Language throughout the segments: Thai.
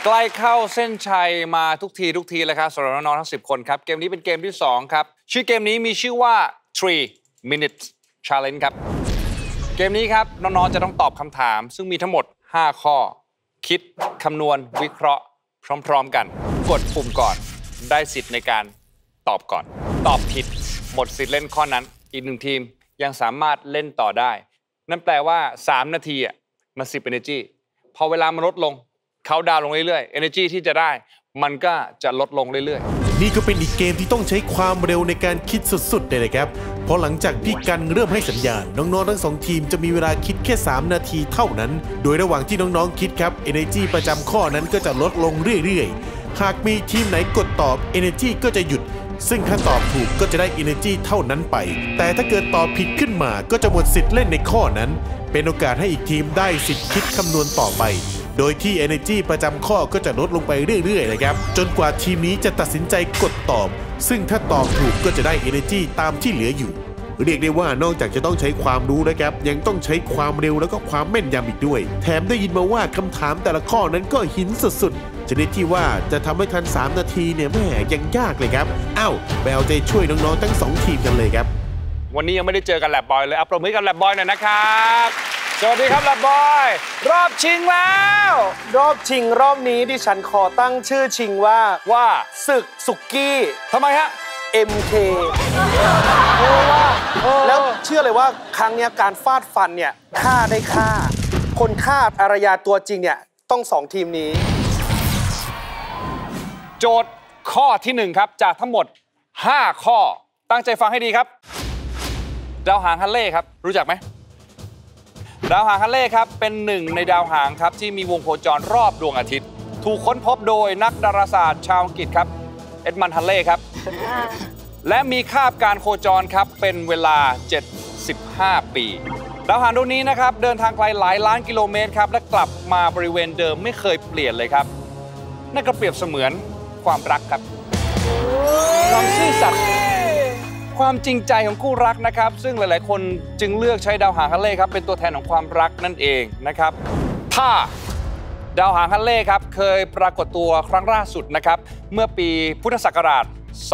ใกล้เข้าเส้นชัยมาทุกทีเลยครับสำหรับน้องๆทั้ง10 คนครับเกมนี้เป็นเกมที่2ครับชื่อเกมนี้มีชื่อว่า 3 minutes challenge ครับเกมนี้ครับน้องๆจะต้องตอบคำถามซึ่งมีทั้งหมด5 ข้อคิดคำนวณวิเคราะห์พร้อมๆกันกดปุ่มก่อนได้สิทธิ์ในการตอบก่อนตอบผิดหมดสิทธิ์เล่นข้อนั้นอีก1 ทีมยังสามารถเล่นต่อได้นั่นแปลว่า3 นาทีมัน10 energy พอเวลามันลดลงเขาดาวลงเรื่อยๆ energy ที่จะได้มันก็จะลดลงเรื่อยๆนี่ก็เป็นอีกเกมที่ต้องใช้ความเร็วในการคิดสุดๆเลยนะครับเพราะหลังจากพี่กันเริ่มให้สัญญาณน้องๆทั้ง2 ทีมจะมีเวลาคิดแค่3 นาทีเท่านั้นโดยระหว่างที่น้องๆคิดครับ energy ประจำข้อนั้นก็จะลดลงเรื่อยๆหากมีทีมไหนกดตอบ energy ก็จะหยุดซึ่งถ้าตอบถูกก็จะได้ energy เท่านั้นไปแต่ถ้าเกิดตอบผิดขึ้นมาก็จะหมดสิทธิ์เล่นในข้อนั้นเป็นโอกาสให้อีกทีมได้สิทธิ์คิดคำนวณต่อไปโดยที่ energy ประจำข้อก็จะลดลงไปเรื่อยๆนะครับจนกว่าทีมนี้จะตัดสินใจกดตอบซึ่งถ้าตอบถูกก็จะได้ energy ตามที่เหลืออยู่เรียกได้ว่านอกจากจะต้องใช้ความรู้นะครับยังต้องใช้ความเร็วแล้วก็ความแม่นยำอีกด้วยแถมได้ยินมาว่าคำถามแต่ละข้อนั้นก็หินสุดๆชนิดที่ว่าจะทำให้ทัน3 นาทีเนี่ยแม่ยังยากเลยครับไปเอาใจช่วยน้องๆทั้ง2 ทีมกันเลยครับวันนี้ยังไม่ได้เจอกันแลบบอยเลยปรบมือกับแลบบอยหน่อยนะครับสวัสดีครับแลบบอยรอบชิงแล้วรอบชิงรอบนี้ดิฉันขอตั้งชื่อชิงว่าศึกสุกี้ทำไมฮะ MK แล้วเชื่อเลยว่าครั้งนี้การฟาดฟันเนี่ยฆ่าได้ฆ่าคนฆ่าอารยาตัวจริงเนี่ยต้อง2 ทีมนี้โจทย์ข้อที่1ครับจากทั้งหมด5 ข้อตั้งใจฟังให้ดีครับดาวหางฮัลเล่ครับรู้จักไหมดาวหางฮัลเล่ครับเป็น1 ในดาวหางครับที่มีวงโคจรรอบดวงอาทิตย์ถูกค้นพบโดยนักดาราศาสตร์ชาวอังกฤษครับเอ็ดมันด์ฮัลเล่ครับและมีคาบการโคจรครับเป็นเวลา75 ปีดาวหางดวงนี้นะครับเดินทางไกลหลายล้านกิโลเมตรครับและกลับมาบริเวณเดิมไม่เคยเปลี่ยนเลยครับนั่นก็เปรียบเสมือนความรักครับความซื่อสัตย์ความจริงใจของคู่รักนะครับซึ่งหลายๆคนจึงเลือกใช้ดาวหางฮัลเล่ครับเป็นตัวแทนของความรักนั่นเองนะครับถ้าดาวหางฮัลเล่ครับเคยปรากฏตัวครั้งล่าสุดนะครับเมื่อปีพุทธศักราช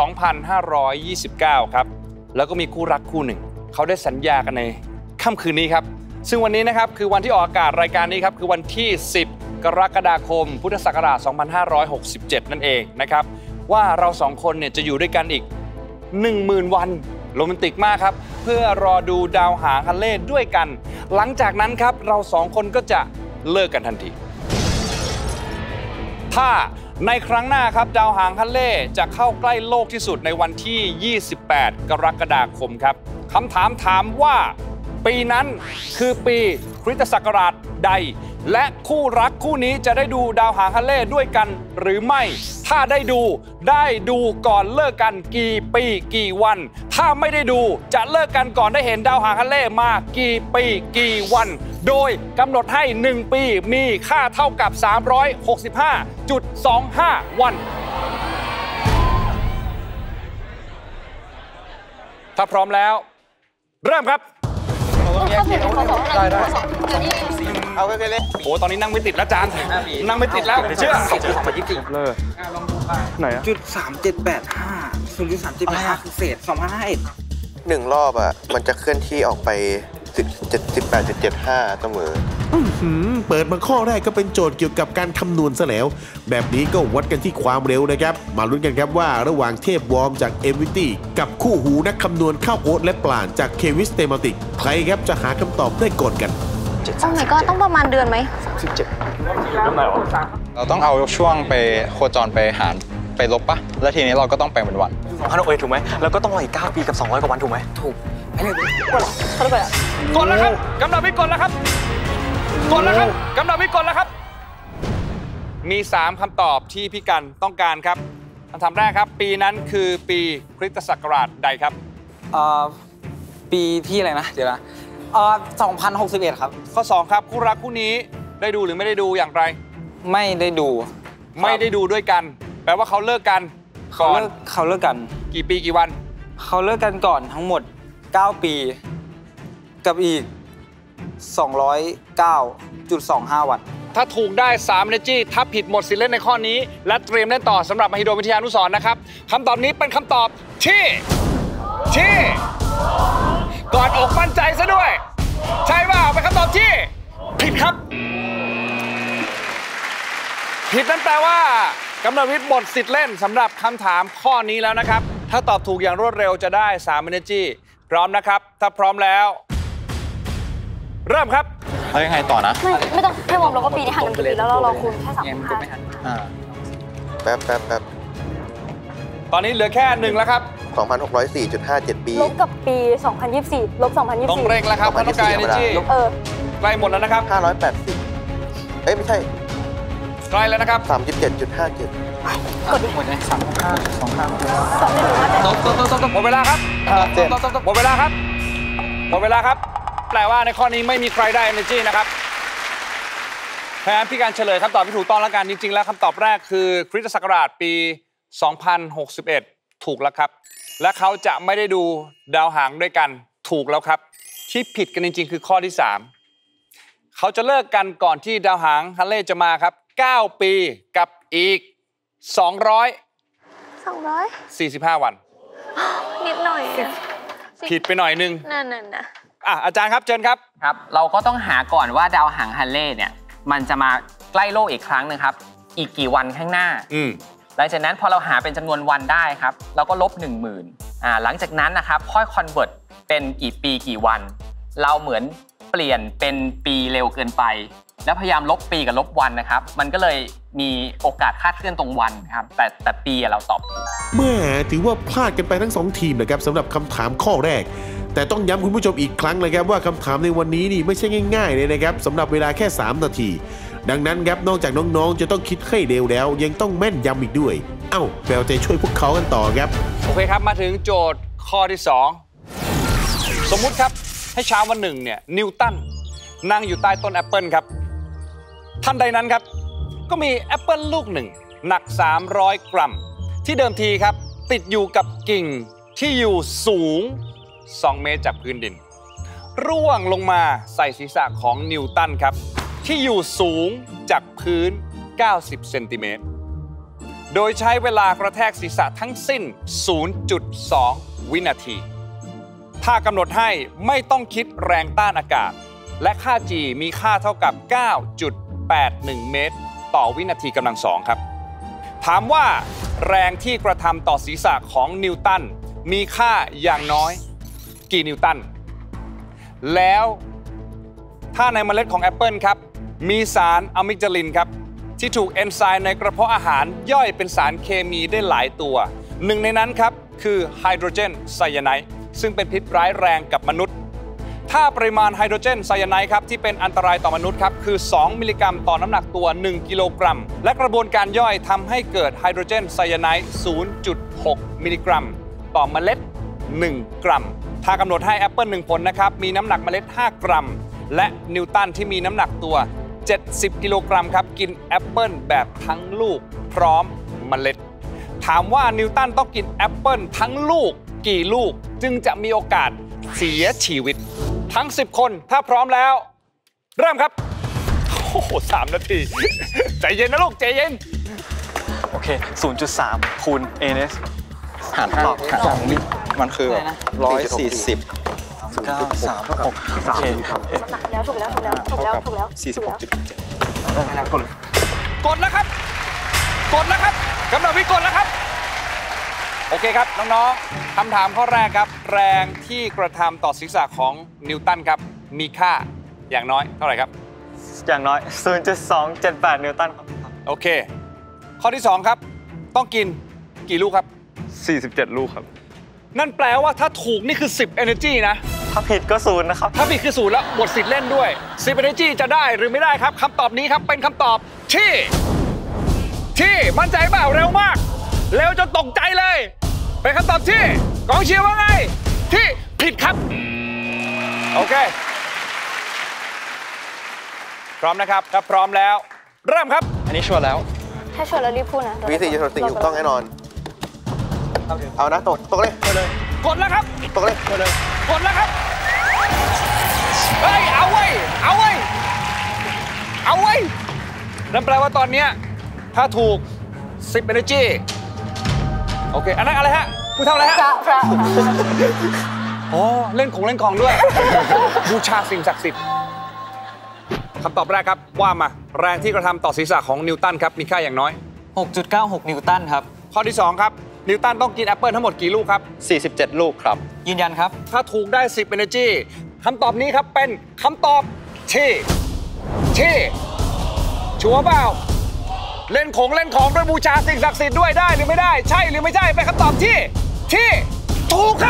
2529 ครับแล้วก็มีคู่รักคู่หนึ่งเขาได้สัญญากันในค่ำคืนนี้ครับซึ่งวันนี้นะครับคือวันที่ออกอากาศรายการนี้ครับคือวันที่10 กรกฎาคมพุทธศักราช 2567 นั่นเองนะครับว่าเรา2 คนเนี่ยจะอยู่ด้วยกันอีก10,000 วันโรแมนติกมากครับเพื่อรอดูดาวหางฮัลเล่ด้วยกันหลังจากนั้นครับเรา2 คนก็จะเลิกกันทันทีถ้าในครั้งหน้าครับดาวหางฮัลเล่จะเข้าใกล้โลกที่สุดในวันที่ 28 กรกฎาคมครับคำถามถามว่าปีนั้นคือปีคริสตศักราชใดและคู่รักคู่นี้จะได้ดูดาวหางฮัลเล่ด้วยกันหรือไม่ถ้าได้ดูก่อนเลิกกันกี่ปีกี่วันถ้าไม่ได้ดูจะเลิกกันก่อนได้เห็นดาวหางฮัลเล่มากี่ปีกี่วันโดยกำหนดให้1 ปีมีค่าเท่ากับ 365.25 วันถ้าพร้อมแล้วเริ่มครับได้เอาไปเลยโอ้ตอนนี้นั่งไม่ติดแล้วจานนั่งไม่ติดแล้วเชื่อ2.24เลยลองดูไปไหนอะ.3785 0.3785 คือเศษ2,501 1 รอบมันจะเคลื่อนที่ออกไป 18.75 เสมอเปิดมาข้อแรกก็เป็นโจทย์เกี่ยวกับการคำนวณซะแล้วแบบนี้ก็วัดกันที่ความเร็วนะครับมาลุ้นกันครับว่าระหว่างเทพวอร์มจากเอวิตี้กับคู่หูนักคำนวณข้าวโอ๊ตและปลาณจากเควิสเตมาติกใครครับจะหาคำตอบได้ก่อนกันโอ้ my god ต้องประมาณเดือนไหมเราต้องเอาช่วงไปโคจรไปหารไปลบปะแล้วทีนี้เราก็ต้องแปลงเป็นวัน 2,000ถูกไหมแล้วก็ต้องรออีก9 ปีกับ200 กว่าวันถูกไหมถูกไปเลยกดแล้วครับกำลังไม่กดแล้วครับกดแล้วครับกำลังไม่กดแล้วครับมี3 คำตอบที่พี่กันต้องการครับคำถามแรกครับปีนั้นคือปีคริสตศักราชใดครับปีที่อะไรนะเดี๋ยวนะ2061 ครับข้อ2ครับคู่รักคู่นี้ได้ดูหรือไม่ได้ดูอย่างไรไม่ได้ดูด้วยกันแปลว่าเขาเลิกกันก่อนเขาเลิกกันกี่ปีกี่วันเขาเลิกกันก่อนทั้งหมด9 ปีกับอีก209.25 วันถ้าถูกได้3 Energy ถ้าผิดหมดสิทธิ์เล่นในข้อนี้และเตรียมเล่นต่อสำหรับมหิดลวิทยานุสรณ์นะครับคำตอบนี้เป็นคำตอบที่กอดอกมั่นใจซะด้วยใช่เปล่าเป็นคำตอบที่ผิดครับผิดนั่นแปลว่ากำเนิดวิทย์หมดสิทธิ์เล่นสำหรับคำถามข้อนี้แล้วนะครับถ้าตอบถูกอย่างรวดเร็วจะได้3 Energy พร้อมนะครับถ้าพร้อมแล้วเริ่มครับแล้วยังไงต่อนะไม่ต้องให้วงเราก็ปีนี้ห่างกันกี่ปีแล้วเราคูณแค่แป๊บตอนนี้เหลือแค่1แล้วครับ 2,604.57 ปีลบกับปี2024ลบ2024 ต้องเร่งแล้วครับท่านต้องการ Energy ใกล้หมดแล้วนะครับ 580ไม่ใช่ใกล้แล้วนะครับ 37.57 กดดิหมดเลยหมดเวลาครับหมดเวลาครับหมดเวลาครับแปลว่าในข้อนี้ไม่มีใครได้ Energy นะครับแทนพี่การเฉลยคำตอบที่ถูกต้องแล้วกันจริงๆแล้วคำตอบแรกคือคริสตศักราชปี2061ถูกแล้วครับและเขาจะไม่ได้ดูดาวหางด้วยกันถูกแล้วครับที่ผิดกันจริงๆคือข้อที่3เขาจะเลิกกันก่อนที่ดาวหางฮัลเล่จะมาครับ9 ปีกับอีก245 วันนิดหน่อยผิดไปหน่อยนึงนั่นอาจารย์ครับเชิญครับครับเราก็ต้องหาก่อนว่าดาวหางฮัลเล่เนี่ยมันจะมาใกล้โลกอีกครั้งนึงครับอีกกี่วันข้างหน้าหลังจากนั้นพอเราหาเป็นจำนวนวันได้ครับเราก็ลบ 10,000หลังจากนั้นนะครับค่อยคอนเวิร์ตเป็นกี่ปีกี่วันเราเหมือนเปลี่ยนเป็นปีเร็วเกินไปแล้วพยายามลบปีกับลบวันนะครับมันก็เลยมีโอกาสคาดเคลื่อนตรงวันครับแต่ปีเราตอบถูกเมื่อถือว่าพลาดกันไปทั้ง2ทีมนะครับสำหรับคำถามข้อแรกแต่ต้องย้ำคุณผู้ชมอีกครั้งเลยครับว่าคำถามในวันนี้นี่ไม่ใช่ง่ายๆเลยนะครับสำหรับเวลาแค่3 นาทีดังนั้นครับนอกจากน้องๆจะต้องคิดให้เร็วแล้วยังต้องแม่นยำอีกด้วยไปเอาใจช่วยพวกเขากันต่อครับโอเคครับมาถึงโจทย์ข้อที่2สมมุติครับให้เช้าวันหนึ่งเนี่ยนิวตันนั่งอยู่ใต้ต้นแอปเปิลครับทันใดนั้นครับก็มีแอปเปิลลูกหนึ่งหนัก300 กรัมที่เดิมทีครับติดอยู่กับกิ่งที่อยู่สูง2 เมตรจากพื้นดินร่วงลงมาใส่ศีรษะของนิวตันครับที่อยู่สูงจากพื้น90 เซนติเมตรโดยใช้เวลากระแทกศีรษะทั้งสิ้น 0.2 วินาทีถ้ากำหนดให้ไม่ต้องคิดแรงต้านอากาศและค่า G มีค่าเท่ากับ 9.81 เมตรต่อวินาทีกำลัง2ครับถามว่าแรงที่กระทำต่อศีรษะของนิวตันมีค่าอย่างน้อยกี่นิวตันแล้วถ้าในเมล็ดของแอปเปิลครับมีสารอะมิกดาลินครับที่ถูกเอนไซม์ในกระเพาะอาหารย่อยเป็นสารเคมีได้หลายตัวหนึ่งในนั้นครับคือไฮโดรเจนไซยาไนด์ซึ่งเป็นพิษร้ายแรงกับมนุษย์ถ้าปริมาณไฮโดรเจนไซยาไนด์ครับที่เป็นอันตรายต่อมนุษย์ครับคือ2 มิลลิกรัมต่อน้ำหนักตัว1 กิโลกรัมและกระบวนการย่อยทำให้เกิดไฮโดรเจนไซยาไนด์ 0.6 มิลลิกรัมต่อเมล็ด1 กรัมถ้ากำหนดให้แอปเปิล1 ผลนะครับมีน้ำหนักเมล็ด5 กรัมและนิวตันที่มีน้ำหนักตัว70 กิโลกรัมครับกินแอปเปิลแบบทั้งลูกพร้อมเมล็ดถามว่านิวตันต้องกินแอปเปิลทั้งลูกกี่ลูกจึงจะมีโอกาสเสียชีวิตทั้ง10 คนถ้าพร้อมแล้วเริ่มครับโอ้โห3 นาทีใจเย็นนะลูกใจเย็นโอเค 0.3 คูณ ANS หาร2มิลมันคือ140 936โอเคถูกแล้ว 46.7กดแล้วครับกำหนดวิกดแล้วครับโอเคครับน้องๆคำถามข้อแรกครับแรงที่กระทำต่อศีรษะของนิวตันครับมีค่าอย่างน้อยเท่าไหร่ครับอย่างน้อย 0.278 นิวตันครับโอเคข้อที่2ครับต้องกินกี่ลูกครับ 47 ลูกครับนั่นแปลว่าถ้าถูกนี่คือ10 Energy นะถ้าผิดก็0นะครับถ้าผิดคือ0แล้วหมดสิทธิ์เล่นด้วย10 Energy จะได้หรือไม่ได้ครับคำตอบนี้ครับเป็นคำตอบที่มั่นใจเปล่าเร็วมากเร็วจนตกใจเลยเป็นคำตอบที่กองเชียร์ว่าไงที่ผิดครับโอเคพร้อมนะครับถ้าพร้อมแล้วเริ่มครับอันนี้ชัวร์แล้วถ้าชัวร์แล้วรีบพูดนะวิธีจะถูกต้องแน่นอนเอานะตกเลยกดแล้วครับตกเลยกดแล้วครับเฮ้ยเอาไว้นั่นแปลว่าตอนเนี้ยถ้าถูก 10 energy โอเค อันนั้นอะไรฮะผู้เท่าอะไรฮะพระอ๋อเล่นของด้วย บูชาสิ่งศักดิ์สิทธิ์คำตอบแรกครับว่ามาแรงที่กระทำต่อศีรษะของนิวตันครับมีค่าอย่างน้อย 6.96 นิวตันครับข้อที่ 2 ครับ นิวตันต้องกินแอปเปิลทั้งหมดกี่ลูกครับ 47 ลูกครับยืนยันครับถ้าถูกได้ 10 energy คำตอบนี้ครับเป็นคำตอบที่ชัวร์เปล่าเล่นของด้วยบูชาสิ่งศักดิ์สิทธิ์ด้วยได้หรือไม่ได้ใช่หรือไม่ใช่เป็นคำตอบที่ถูกครับ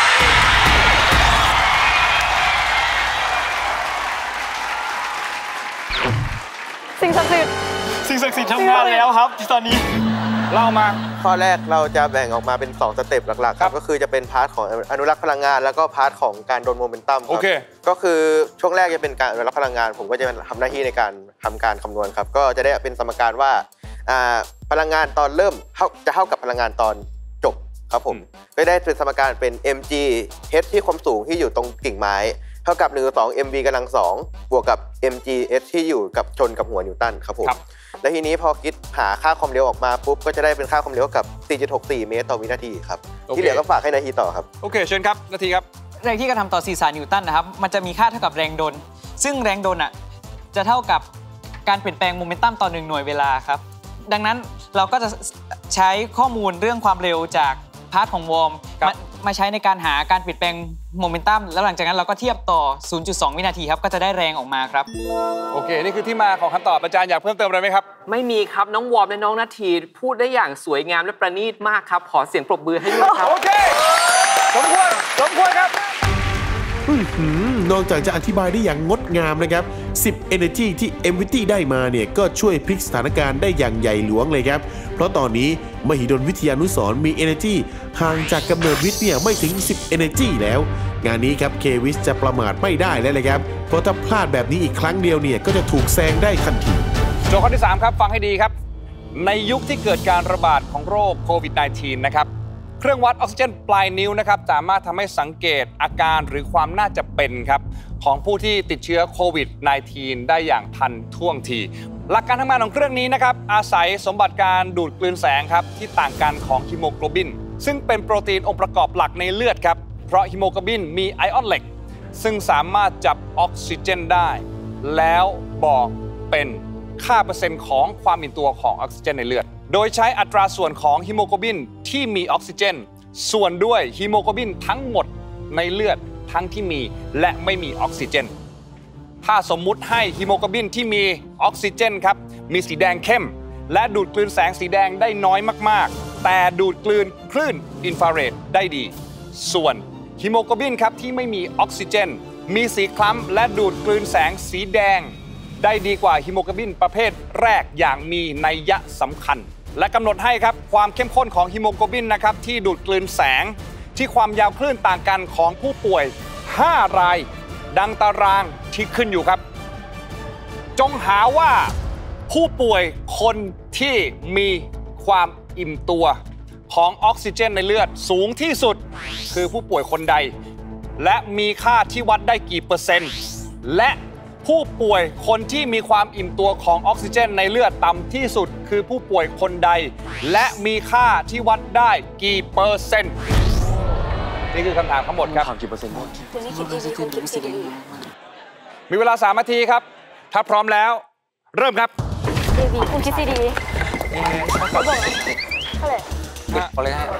สิ่งศักดิ์สิทธิ์สิ่งศักดิ์สิทธิ์ทำงานแล้วครับตอนนี้เล่ามาข้อแรกเราจะแบ่งออกมาเป็น2สเต็ปหลักๆครับก็คือจะเป็นพาร์ทของอนุรักษ์พลังงานแล้วก็พาร์ทของการโดนโมเมนตัมครับโอเคก็คือช่วงแรกจะเป็นการอนุรักษ์พลังงานผมก็จะทำหน้าที่ในการทำการคำนวณครับก็จะได้เป็นสมการว่าพลังงานตอนเริ่มจะเท่ากับพลังงานตอนจบครับผมก็ได้เป็นสมการเป็น mg h ที่ความสูงที่อยู่ตรงกิ่งไม้เท่ากับ1/2 mv กำลัง2บวกกับ mg h ที่อยู่กับชนกับหัวนิวตันครับผมและทีนี้พอคิดหาค่าความเร็วออกมาปุ๊บก็จะได้เป็นค่าความเร็วกับ 4.64 เมตรต่อวินาทีครับที่เหลือก็ฝากให้นาทีต่อครับโอเคเชิญครับนาทีครับแรงที่กระทำต่อศีรษะนิวตันนะครับมันจะมีค่าเท่ากับแรงโดนซึ่งแรงโดนจะเท่ากับการเปลี่ยนแปลงโมเมนตัมต่อ1หน่วยเวลาครับดังนั้นเราก็จะใช้ข้อมูลเรื่องความเร็วจากพาร์ทของวอร์มมาใช้ในการหาการเปลี่ยนแปลงโมเมนตัมแล้วหลังจากนั้นเราก็เทียบต่อ 0.2 วินาทีครับก็จะได้แรงออกมาครับโอเคนี่คือที่มาของคำตอบอาจารย์อยากเพิ่มเติมอะไรไหมครับไม่มีครับน้องวอร์มและน้องนาทีพูดได้อย่างสวยงามและประณีตมากครับขอเสียงปรบมือให้ด้วยครับโอเคสมควรครับนอกจากจะอธิบายได้อย่างงดงามนะครับ 10 Energy ที่ MVT ได้มาเนี่ยก็ช่วยพลิกสถานการณ์ได้อย่างใหญ่หลวงเลยครับเพราะตอนนี้มหิดลวิทยานุสรณ์มี Energy ห่างจากกำเนิดวิทย์เนี่ยไม่ถึง 10 Energy แล้วงานนี้ครับเควิสจะประมาทไม่ได้แล้วเลยครับเพราะถ้าพลาดแบบนี้อีกครั้งเดียวเนี่ยก็จะถูกแซงได้ทันทีโจทย์ข้อที่ 3 ครับฟังให้ดีครับในยุคที่เกิดการระบาดของโรคโควิด -19 นะครับเครื่องวัดออกซิเจนปลายนิ้วนะครับสามารถทำให้สังเกตอาการหรือความน่าจะเป็นครับของผู้ที่ติดเชื้อโควิด -19 ได้อย่างทันท่วงทีหลักการทำงานของเครื่องนี้นะครับอาศัยสมบัติการดูดกลืนแสงครับที่ต่างกันของฮีโมโกลบินซึ่งเป็นโปรตีนองค์ประกอบหลักในเลือดครับเพราะฮีโมโกลบินมีไอออนเหล็กซึ่งสามารถจับออกซิเจนได้แล้วบอกเป็นค่าเปอร์เซ็นต์ของความอิ่มตัวของออกซิเจนในเลือดโดยใช้อัตราส่วนของฮีโมโกลบินที่มีออกซิเจนส่วนด้วยฮีโมโกลบินทั้งหมดในเลือดทั้งที่มีและไม่มีออกซิเจนถ้าสมมุติให้ฮีโมโกลบินที่มีออกซิเจนครับมีสีแดงเข้มและดูดกลืนแสงสีแดงได้น้อยมากๆแต่ดูดกลืนคลื่นอินฟราเรดได้ดีส่วนฮีโมโกลบินครับที่ไม่มีออกซิเจนมีสีคล้ำและดูดกลืนแสงสีแดงได้ดีกว่าฮีโมโกลบินประเภทแรกอย่างมีนัยสำคัญและกำหนดให้ครับความเข้มข้นของฮีโมโกลบินนะครับที่ดูดกลืนแสงที่ความยาวคลื่นต่างกันของผู้ป่วย5รายดังตารางที่ขึ้นอยู่ครับจงหาว่าผู้ป่วยคนที่มีความอิ่มตัวของออกซิเจนในเลือดสูงที่สุดคือผู้ป่วยคนใดและมีค่าที่วัดได้กี่เปอร์เซ็นต์และผู้ป่วยคนที่มีความอิ่มตัวของออกซิเจนในเลือดต่ำที่สุดคือผู้ป่วยคนใดและมีค่าที่วัดได้กี่เปอร์เซ็นต์นี่คือคำถามทั้งหมดครับกี่เปอร์เซ็นต์คุณนี่คิดดีคุณคิดดีมีเวลา3 นาทีครับถ้าพร้อมแล้วเริ่มครับดีคุณคิดดีเขาบอกเท่าไหร่เอาเลยฮะ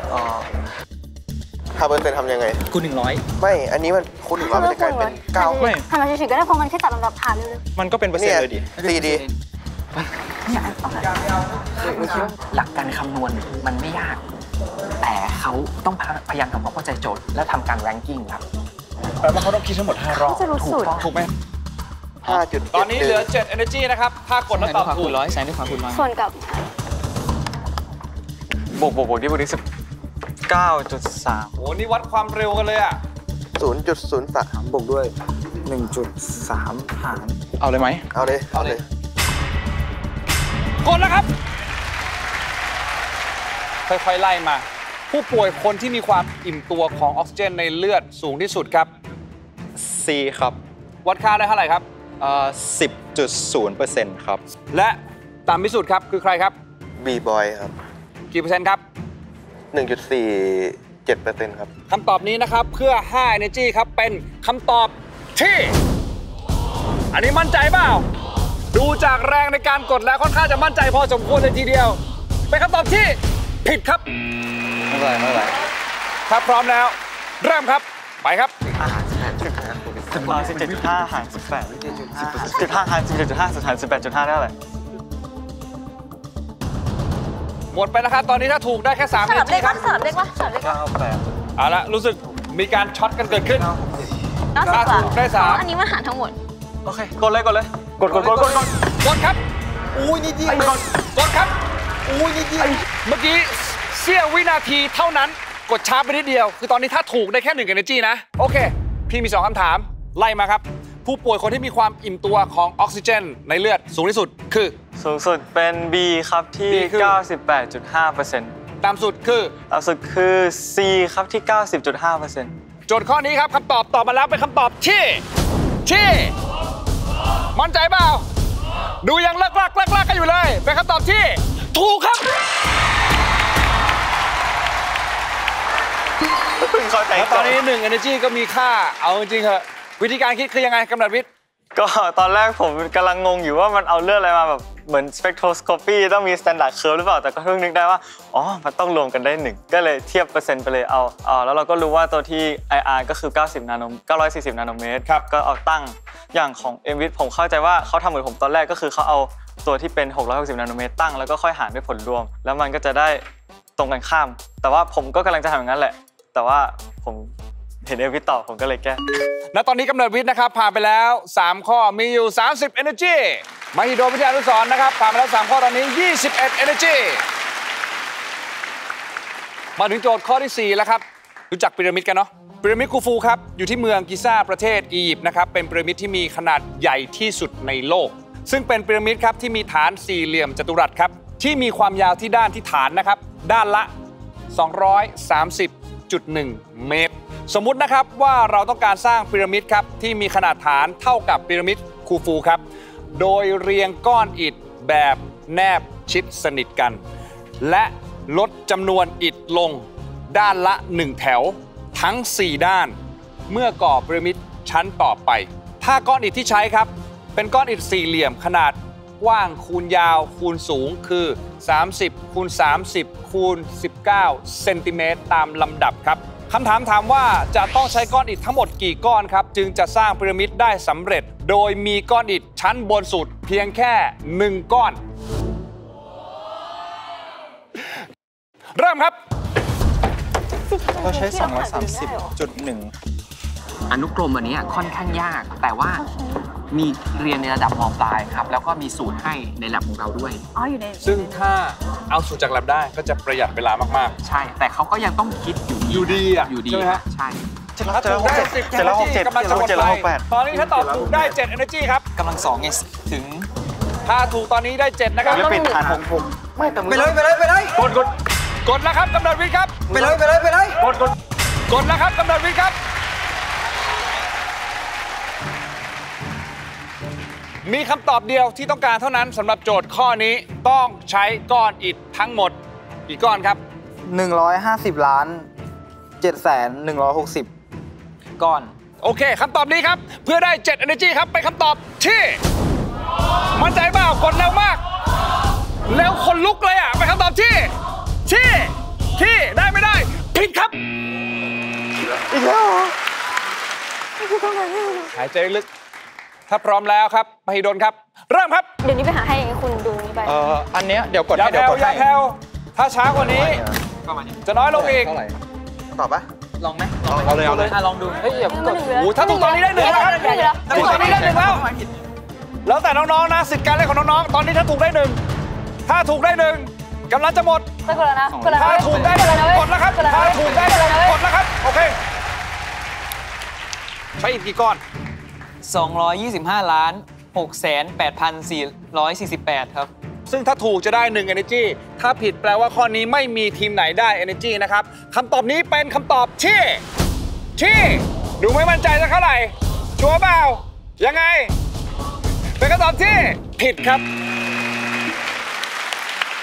5%ทำยังไงคูณ100 ไม่อันนี้มันคูณ100มันจะกลายเป็น9 ไม่ทำมาเฉยๆก็ได้เพราะมันแค่ตัดลำดับผ่านเลยมันก็เป็นเปอร์เซ็นต์เลยดิ 4D หลักการคำนวณมันไม่ยากแต่เขาต้องพยายามทำความเข้าใจโจทย์และทำการแรงกิ้งครับแปลว่าเขาต้องคิดทั้งหมด5 รอบถูกไหมตอนนี้เหลือ7 energy นะครับถ้ากดแล้วตอบถูก 100ใส่ด้วยความคูณ100 ส่วนกับบวกที่บวกที่9.3 โอ้นี่วัดความเร็วกันเลยอ่ะ 0.03 บวกด้วย 1.3 หารเอาเลยไหมเอาเลยกดแล้วครับค่อยๆไล่มาผู้ป่วยคนที่มีความอิ่มตัวของออกซิเจนในเลือดสูงที่สุดครับ C ครับวัดค่าได้เท่าไหร่ครับ 10.0% ครับและต่ำที่สุดครับคือใครครับบีบอยครับกี่เปอร์เซ็นต์ครับ 1.47%ครับคำตอบนี้นะครับเพื่อ 5 Energy ครับเป็นคำตอบที่อันนี้มั่นใจเปล่าดูจากแรงในการกดแล้วค่อนข้างจะมั่นใจพอสมควรเลยทีเดียวเป็นคำตอบที่ผิดครับไม่เป็นไรถ้าพร้อมแล้วเริ่มครับไปครับ 17.5 หาร 18 15 หาร 17.5 หาร 18.5 ได้เท่าไหร่หมดไปแล้วครับตอนนี้ถ้าถูกได้แค่3 Energy ครับสลับเลขวะเอาละรู้สึกมีการช็อตกันเกิดขึ้น 90 ถูกได้3 อันนี้มันหารทั้งหมดโอเค กดเลย กดครับอุ้ยนิดเดียวกดครับอุ้ยนิดเดียวเมื่อกี้เสี้ยววินาทีเท่านั้นกดช้าไปนิดเดียวคือตอนนี้ถ้าถูกได้แค่1 Energy นะโอเคพี่มี2คำถามไล่มาครับผู้ป่วยคนที่มีความอิ่มตัวของออกซิเจนในเลือดสูงที่สุดคือสูงสุดเป็น B ครับที่ B คือ 98.5% ต่ำสุดคือต่ำสุดคือ C ครับที่ 90.5% โจทย์ข้อนี้ครับคำตอบตอบมาแล้วเป็นคำตอบที่มั่นใจเปล่าดูยังเลิกลักกันอยู่เลยเป็นคำตอบที่ถูกครับแล้วตอนนี้1 Energy ก็มีค่าเอาจริงๆเหอะวิธีการคิดคือยังไงกำเนิดวิทย์ก็ตอนแรกผมกำลังงงอยู่ว่ามันเอาเลือดอะไรมาแบบเหมือน spectroscopy ต้องมี standard curve หรือเปล่าแต่ก็เพิ่งนึกได้ว่าอ๋อมันต้องรวมกันได้1ก็เลยเทียบเปอร์เซ็นต์ไปเลยเอาแล้วเราก็รู้ว่าตัวที่ IR ก็คือ940 นาโนเมตรครับก็เอาตั้งอย่างของ MVIT ผมเข้าใจว่าเขาทำเหมือนผมตอนแรกก็คือเขาเอาตัวที่เป็น660 นาโนเมตรตั้งแล้วก็ค่อยหารด้วยผลรวมแล้วมันก็จะได้ตรงกันข้ามแต่ว่าผมก็กำลังจะทำอย่างนั้นแหละแต่ว่าผมเห็นMVITตอบผมก็เลยแก้ณตอนนี้กำเนิดวิทย์นะครับผ่านไปแล้ว3ข้อมีอยู่30 Energy มหิดลวิทยานุสรณ์นะครับผ่านไปแล้ว3ข้อตอนนี้21 Energy มาถึงโจทย์ข้อที่4แล้วครับรู้จักพีระมิดกันเนาะพีระมิดคูฟูครับอยู่ที่เมืองกิซ่าประเทศอียิปต์นะครับเป็นพีระมิดที่มีขนาดใหญ่ที่สุดในโลกซึ่งเป็นพีระมิดครับที่มีฐานสี่เหลี่ยมจัตุรัสครับที่มีความยาวที่ด้านที่ฐานนะครับด้านละ230.1 เมตรสมมุตินะครับว่าเราต้องการสร้างพีระมิดครับที่มีขนาดฐานเท่ากับพีระมิดคูฟูครับโดยเรียงก้อนอิฐแบบแนบชิดสนิทกันและลดจำนวนอิฐลงด้านละ1แถวทั้ง4ด้านเมื่อก่อพีระมิดชั้นต่อไปถ้าก้อนอิฐที่ใช้ครับเป็นก้อนอิฐสี่เหลี่ยมขนาดกว้างคูณยาวคูณสูงคือ30คูณ30คูณ19เซนติเมตรตามลำดับครับคำถามถามว่าจะต้องใช้ก้อนอิฐทั้งหมดกี่ก้อนครับจึงจะสร้างพีระมิดได้สำเร็จโดยมีก้อนอิฐชั้นบนสุดเพียงแค่1ก้อนเริ่มครับเราใช้230.1 อนุกรมอันนี้ค่อนข้างยากแต่ว่ามีเรียนในระดับม.ปลายครับแล้วก็มีสูตรให้ในแลบของเราด้วยอยู่ในซึ่งถ้าเอาสูตรจากแลบได้ก็จะประหยัดเวลามากๆใช่แต่เขาก็ยังต้องคิดอยู่ดีใช่ไหมฮะใช่ถ้าถูกได้10 Energy กำลังจะหมดไปตอนนี้ถ้าตอบถูกได้7 Energy ครับกำลัง2ไงถึงถ้าถูกตอนนี้ได้7นะครับจะปิดฐานของผมไม่แต่ไปเลยกดแล้วครับกำเนิดวิทย์ครับไปเลยกดแล้วครับกำเนิดวิทย์ครับมีคำตอบเดียวที่ต้องการเท่านั้นสำหรับโจทย์ข้อนี้ต้องใช้ก้อนอิฐทั้งหมดกี่ก้อนครับ 150,760,160 ก้อนโอเคคำตอบนี้ครับเพื่อได้7 Energy ครับเป็นคำตอบที่มั่นใจเปล่ากดเร็วมากแล้วคนลุกเลยอ่ะเป็นคำตอบที่ได้ไม่ได้ผิดครับอีกแล้วหายใจลึกถ้าพร้อมแล้วครับมหิดลครับเริ่มครับเดี๋ยวนี้ไปหาให้คุณดูนี่ไปอันเนี้ยเดี๋ยวกดให้อย่าแผ่วถ้าช้ากว่านี้จะน้อยลงอีกตอบปะลองไหมเอาเลยลองดูเฮ้ยอย่ากดถ้าถูกตอนนี้ได้1แล้วครับถูกตอนนี้ได้1แล้วแต่น้องๆนะสิทธิ์การเล่นของน้องๆตอนนี้ถ้าถูกได้1ถ้าถูกได้1กำลังจะหมดกดแล้วนะถ้าถูกได้กดแล้วครับถ้าถูกได้กดแล้วครับโอเคใช้อีกกี่ก้อน 225,608,448 ครับซึ่งถ้าถูกจะได้1 Energy ถ้าผิดแปลว่าข้อนี้ไม่มีทีมไหนได้ Energy นะครับคำตอบนี้เป็นคำตอบที่ดูไม่มั่นใจสักเท่าไหร่ชัวร์เปล่ายังไงเป็นคำตอบที่ผิดครับ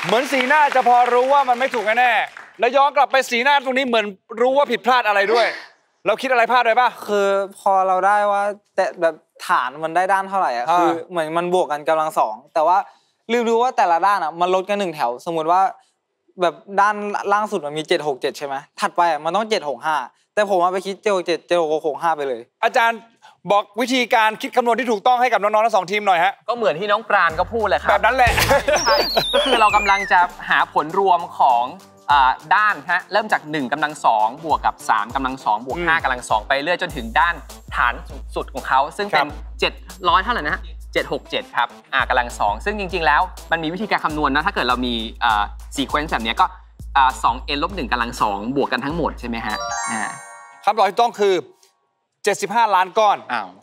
เหมือนสีหน้าจะพอรู้ว่ามันไม่ถูกแน่ๆแล้วย้อนกลับไปสีหน้าตรงนี้เหมือนรู้ว่าผิดพลาดอะไรด้วย เราคิดอะไรพลาดไปป่ะคือพอเราได้ว่าแต่แบบฐานมันได้ด้านเท่าไหร่อ่ะคือเหมือนมันบวกกันกำลัง2แต่ว่าลืมดูว่าแต่ละด้านอ่ะมันลดกัน1แถวสมมติว่าแบบด้านล่างสุดมันมี767ใช่ไหมถัดไปอ่ะมันต้อง765แต่ผมว่าไปคิด767 765ไปเลยอาจารย์บอกวิธีการคิดคำนวณที่ถูกต้องให้กับน้องๆทั้ง2ทีมหน่อยฮะก็เหมือนที่น้องปราณก็พูดเลยครับแบบนั้นแหละใช่ก็คือเรากำลังจะหาผลรวมของด้านฮะเริ่มจาก1กำลัง2บวกกับ3กำลัง2บวก5กำลัง2ไปเรื่อยจนถึงด้านฐานสุดของเขาซึ่งเป็น700เท่าไหร่นะ767ครับกำลัง2ซึ่งจริงๆแล้วมันมีวิธีการคำนวณนะถ้าเกิดเรามีซีเควนซ์แบบนี้ก็2n ลบ1กำลัง2บวกกันทั้งหมดใช่ไหมฮะคำตอบที่ต้องคือ75 ล้านก้อน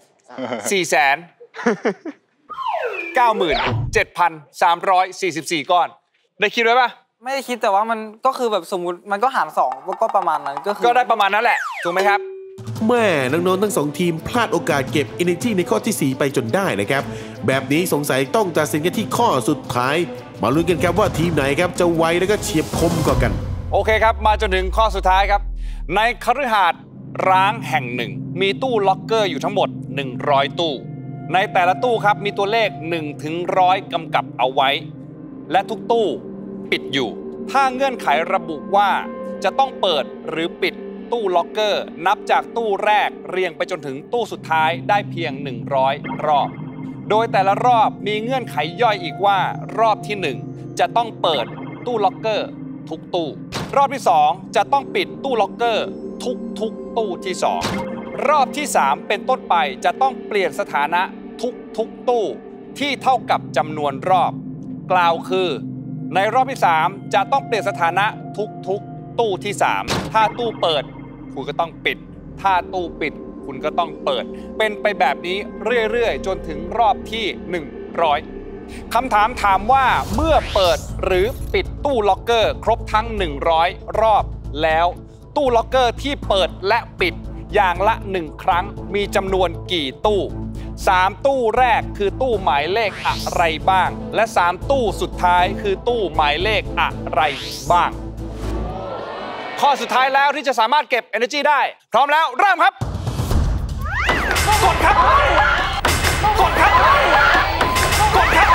497,344 ก้อนได้คิดไว้ป่ะไม่ได้คิดแต่ว่ามันก็คือแบบสมมุติมันก็หาร2ก็ประมาณนั้นก็ได้ประมาณนั้นแหละถูกไหมครับแม่น้องๆทั้ง2ทีมพลาดโอกาสเก็บ Energy ในข้อที่4ไปจนได้นะครับแบบนี้สงสัยต้องตัดสินกันที่ข้อสุดท้ายมาลุ้นกันครับว่าทีมไหนครับจะไวและก็เฉียบคมกว่ากันโอเคครับมาจนถึงข้อสุดท้ายครับในคฤหาสน์ร้างแห่งหนึ่งมีตู้ล็อกเกอร์อยู่ทั้งหมด100ตู้ในแต่ละตู้ครับมีตัวเลข1ถึง100กำกับเอาไว้และทุกตู้ปิดอยู่ถ้าเงื่อนไขระบุว่าจะต้องเปิดหรือปิดตู้ล็อกเกอร์นับจากตู้แรกเรียงไปจนถึงตู้สุดท้ายได้เพียง100รอบโดยแต่ละรอบมีเงื่อนไขย่อยอีกว่ารอบที่1จะต้องเปิดตู้ล็อกเกอร์ทุกตู้รอบที่2จะต้องปิดตู้ล็อกเกอร์ทุกตู้ที่2รอบที่3เป็นต้นไปจะต้องเปลี่ยนสถานะทุกตู้ที่เท่ากับจำนวนรอบกล่าวคือในรอบที่3จะต้องเปลี่ยนสถานะทุกตู้ที่3ถ้าตู้เปิดคุณก็ต้องปิดถ้าตู้ปิดคุณก็ต้องเปิดเป็นไปแบบนี้เรื่อยๆจนถึงรอบที่100คำถามถามว่าเมื่อเปิดหรือปิดตู้ล็อกเกอร์ครบทั้ง100รอบแล้วตู้ล็อกเกอร์ที่เปิดและปิดอย่างละ1ครั้งมีจำนวนกี่ตู้3ตู้แรกคือตู้หมายเลขอะไรบ้างและ3ตู้สุดท้ายคือตู้หมายเลขอะไรบ้างข้อสุดท้ายแล้วที่จะสามารถเก็บ Energy ได้พร้อมแล้วเริ่มครับกดครับกดครับกดครับ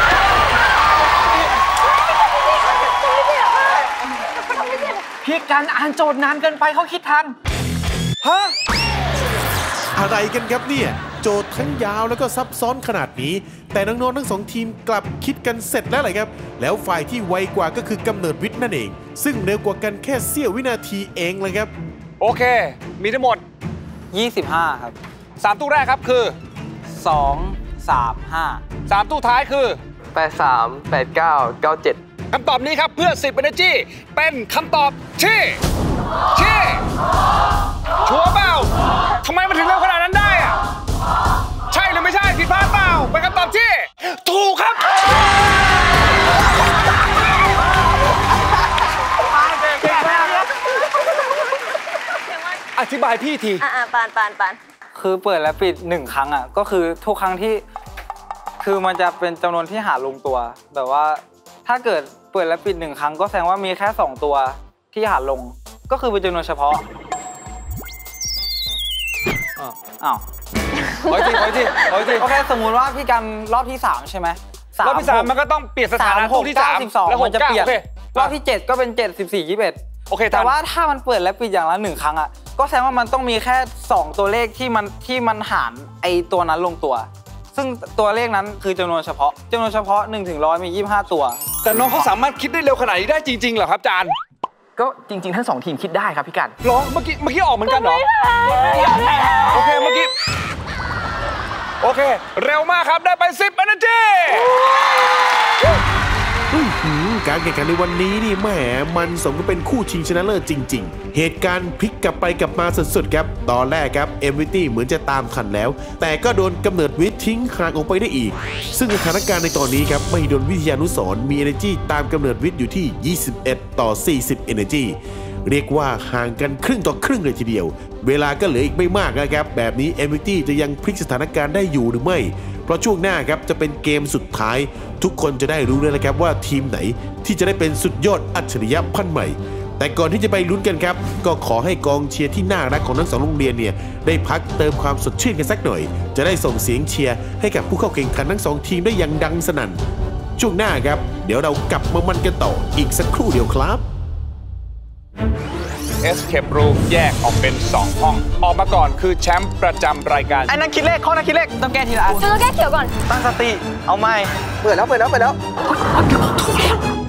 พี่กันอ่านโจทย์นานเกินไปเขาคิดทันฮะอะไรกันครับเนี่ยโจทย์ทั้งยาวแล้วก็ซับซ้อนขนาดนี้แต่น้องๆทั้ง2ทีมกลับคิดกันเสร็จแล้วเลยครับแล้วฝ่ายที่ไวกว่าก็คือกำเนิดวิทย์นั่นเองซึ่งเร็วกว่ากันแค่เสี้ยววินาทีเองเลยครับโอเคมีทั้งหมด 25ครับ 3ตู้แรกครับคือ 2 3 5 3ตู้ท้ายคือ 83 89 97 คำตอบนี้ครับเพื่อ10 Energy เป็นคำตอบที่ชัวร์เปล่าทำไมมันถึงเร็วขนาดนั้นได้อะใช่หรือไม่ใช่ผิดพลาดเปล่าเป็นคำตอบที่ถูกครับอธิบายพี่ทีปานคือเปิดและปิด1ครั้งอ่ะก็คือทุกครั้งที่คือมันจะเป็นจำนวนที่หารลงตัวแบบว่าถ้าเกิดเปิดและปิด1ครั้งก็แสดงว่ามีแค่2ตัวที่หารลงก็คือเป็นจำนวนเฉพาะอ้าวโอเคสมมุติว่าพี่กันรอบที่3ใช่ไหมรอบที่3มันก็ต้องเปลี่ยนสถานะตู้ที่3 แล้วมันจะเปลี่ยนรอบที่7ก็เป็น7 14 21โอเคแต่ว่าถ้ามันเปิดและปิดอย่างละ1ครั้งอ่ะก็แสดงว่ามันต้องมีแค่2ตัวเลขที่มันหารไอตัวนั้นลงตัวซึ่งตัวเลขนั้นคือจำนวนเฉพาะ1 ถึง 100มี25ตัวแต่น้องเขาสามารถคิดได้เร็วขนาดนี้ได้จริงๆเหรอครับอาจารย์ก็จริงๆทั้ง2ทีมคิดได้ครับพี่กันหรอเมื่อกี้ออกเหมือนกันเหรอโอเคเมื่อกี้โอเคเร็วมากครับได้ไป10 Energy การแข่งขันในวันนี้นี่แหมมันสมกับเป็นคู่ชิงชนะเลิศจริงๆเหตุการณ์พลิกกลับไปกลับมาสุดๆครับตอนแรกครับMVTเหมือนจะตามทันแล้วแต่ก็โดนกำเนิดวิทย์ทิ้งห่างออกไปได้อีกซึ่งสถานการณ์ในตอนนี้ครับมหิดลวิทยานุสรณ์มี Energy ตามกำเนิดวิทย์อยู่ที่21 ต่อ 40 Energy เรียกว่าห่างกันครึ่งต่อครึ่งเลยทีเดียวเวลาก็เหลืออีกไม่มากนะครับแบบนี้MVTจะยังพลิกสถานการณ์ได้อยู่หรือไม่ราะช่วงหน้าครับจะเป็นเกมสุดท้ายทุกคนจะได้รู้เลยนะครับว่าทีมไหนที่จะได้เป็นสุดยอดอัจฉริยะพันใหม่แต่ก่อนที่จะไปลุ้นกันครับก็ขอให้กองเชียร์ที่น่ารักของทั้งสองโรงเรียนเนี่ยได้พักเติมความสดชื่นกันสักหน่อยจะได้ส่งเสียงเชียร์ให้กับผู้เข้าแข่งขันทั้งสองทีมได้อย่างดังสนั่นช่วงหน้าครับเดี๋ยวเรากลับมามันกันต่ออีกสักครู่เดียวครับ Escape Room แยกออกเป็น 2 ห้องออกมาก่อนคือแชมป์ประจำรายการไอ้นั่นคิดเลขข้อนั้นคิดเลขต้องแก้ทีละอันเราแก้เขียวก่อนตั้งสติเอาไม่เปิดแล้ว